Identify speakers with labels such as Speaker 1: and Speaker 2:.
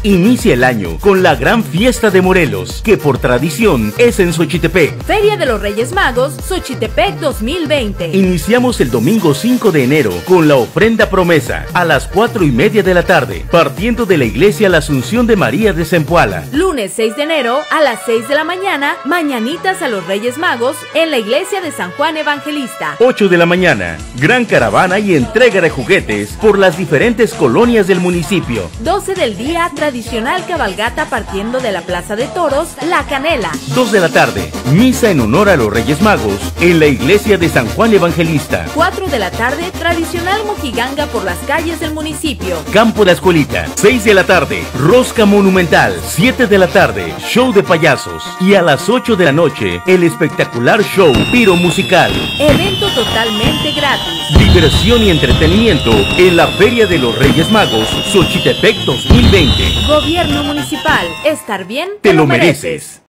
Speaker 1: Inicia el año con la gran fiesta de Morelos, que por tradición es en Xochitepec.
Speaker 2: Feria de los Reyes Magos, Xochitepec 2020.
Speaker 1: Iniciamos el domingo 5 de enero con la ofrenda promesa a las 4:30 de la tarde, partiendo de la iglesia La Asunción de María de Zempoala.
Speaker 2: Lunes 6 de enero a las 6 de la mañana, mañanitas a los Reyes Magos en la iglesia de San Juan Evangelista.
Speaker 1: 8 de la mañana, gran caravana y entrega de juguetes por las diferentes colonias del municipio.
Speaker 2: 12 del día, tradicional cabalgata partiendo de la Plaza de Toros, La Canela.
Speaker 1: 2 de la tarde, misa en honor a los Reyes Magos en la iglesia de San Juan Evangelista.
Speaker 2: 4 de la tarde, tradicional mojiganga por las calles del municipio.
Speaker 1: Campo La Escuelita. 6 de la tarde, rosca monumental. 7 de la tarde, show de payasos. Y a las 8 de la noche, el espectacular show Piro Musical.
Speaker 2: Evento totalmente gratis.
Speaker 1: Diversión y entretenimiento en la Feria de los Reyes Magos, Xochitepec 2020.
Speaker 2: Gobierno Municipal. Estar bien
Speaker 1: Te lo mereces.